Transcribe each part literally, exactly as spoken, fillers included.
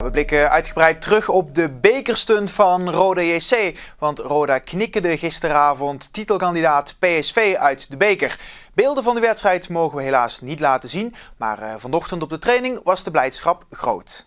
We blikken uitgebreid terug op de bekerstunt van Roda J C. Want Roda knikkerde gisteravond titelkandidaat P S V uit de beker. Beelden van de wedstrijd mogen we helaas niet laten zien. Maar uh, vanochtend op de training was de blijdschap groot.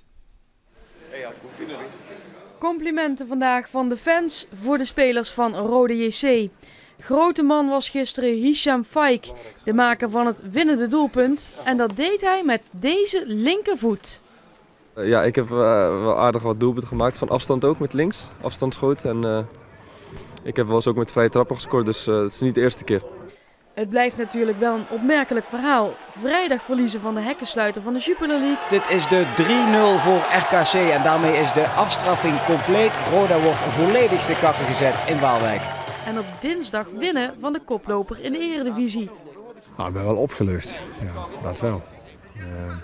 Complimenten vandaag van de fans voor de spelers van Roda J C. Grote man was gisteren Hisham Faik, de maker van het winnende doelpunt. En dat deed hij met deze linkervoet. Ja, ik heb uh, wel aardig wat doelpunten gemaakt, van afstand ook met links, afstandsschoot. En uh, ik heb wel eens ook met vrije trappen gescoord, dus uh, het is niet de eerste keer. Het blijft natuurlijk wel een opmerkelijk verhaal. Vrijdag verliezen van de hekkensluiter van de Jupiler League. Dit is de drie nul voor R K C en daarmee is de afstraffing compleet. Roda wordt volledig de kakker gezet in Waalwijk. En op dinsdag winnen van de koploper in de Eredivisie. Nou, ik ben wel opgelucht, ja, dat wel. Uh,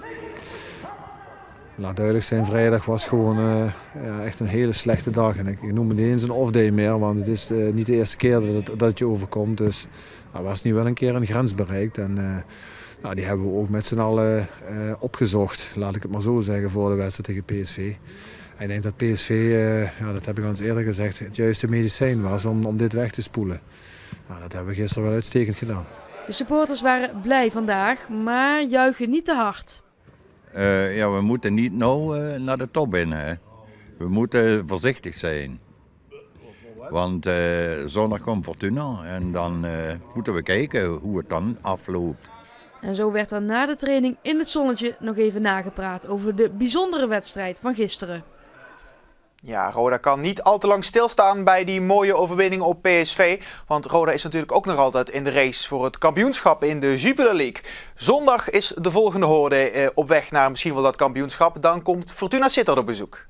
laat duidelijk zijn, vrijdag was gewoon uh, ja, echt een hele slechte dag. En ik, ik noem het niet eens een off-day meer, want het is uh, niet de eerste keer dat het, dat het je overkomt. Dus nou, was nu wel een keer een grens bereikt. En uh, nou, die hebben we ook met z'n allen uh, opgezocht, laat ik het maar zo zeggen, voor de wedstrijd tegen P S V. Ik denk dat P S V, uh, ja, dat heb ik al eens eerder gezegd, het juiste medicijn was om, om dit weg te spoelen. Nou, dat hebben we gisteren wel uitstekend gedaan. De supporters waren blij vandaag, maar juichen niet te hard. Uh, ja, we moeten niet nou uh, naar de top in. Hè. We moeten voorzichtig zijn. Want uh, zondag komt Fortuna en dan uh, moeten we kijken hoe het dan afloopt. En zo werd er na de training in het zonnetje nog even nagepraat over de bijzondere wedstrijd van gisteren. Ja, Roda kan niet al te lang stilstaan bij die mooie overwinning op P S V. Want Roda is natuurlijk ook nog altijd in de race voor het kampioenschap in de Jupiler League. Zondag is de volgende horde eh, op weg naar misschien wel dat kampioenschap. Dan komt Fortuna Sittard op bezoek.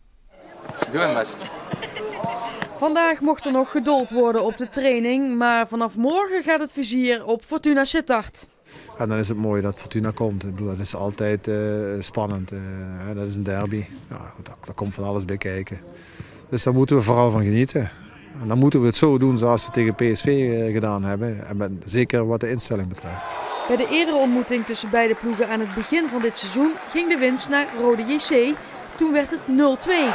Vandaag mocht er nog gedoold worden op de training. Maar vanaf morgen gaat het vizier op Fortuna Sittard. En dan is het mooi dat Fortuna komt. Ik bedoel, dat is altijd uh, spannend. Uh, dat is een derby. Ja, goed, daar, daar komt van alles bij kijken. Dus daar moeten we vooral van genieten. En dan moeten we het zo doen zoals we tegen P S V uh, gedaan hebben. En met, zeker wat de instelling betreft. Bij de eerdere ontmoeting tussen beide ploegen aan het begin van dit seizoen ging de winst naar Roda J C. Toen werd het nul twee.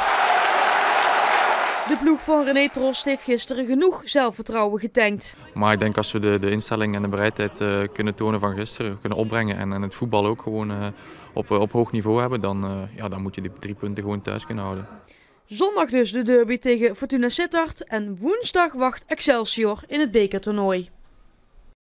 De ploeg van René Trost heeft gisteren genoeg zelfvertrouwen getankt. Maar ik denk als we de, de instelling en de bereidheid uh, kunnen tonen van gisteren, kunnen opbrengen en, en het voetbal ook gewoon uh, op, op hoog niveau hebben, dan, uh, ja, dan moet je die drie punten gewoon thuis kunnen houden. Zondag dus de derby tegen Fortuna Sittard en woensdag wacht Excelsior in het bekertoernooi.